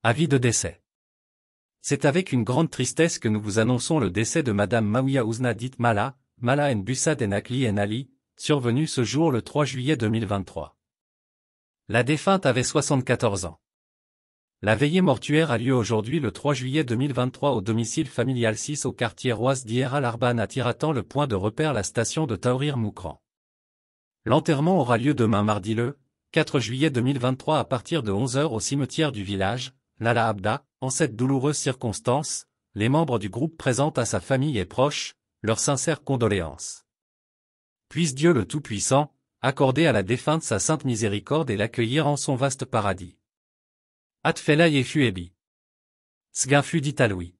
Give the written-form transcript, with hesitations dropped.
Avis de décès. C'est avec une grande tristesse que nous vous annonçons le décès de Madame Maouia Ousna dite Mala, Mala en Bussad en Akli en Ali, survenu ce jour le 3 juillet 2023. La défunte avait 74 ans. La veillée mortuaire a lieu aujourd'hui le 3 juillet 2023 au domicile familial 6 au quartier Roise d'Hier Al-Arban à Tiratan, le point de repère la station de Taourir Moukran. L'enterrement aura lieu demain mardi le 4 juillet 2023 à partir de 11 h au cimetière du village, Lala Abda. En cette douloureuse circonstance, les membres du groupe présentent à sa famille et proches leurs sincères condoléances. Puisse Dieu le Tout-Puissant accorder à la défunte sa sainte miséricorde et l'accueillir en son vaste paradis. Atfela Yefu Ebi. Sginfu dit Aloui.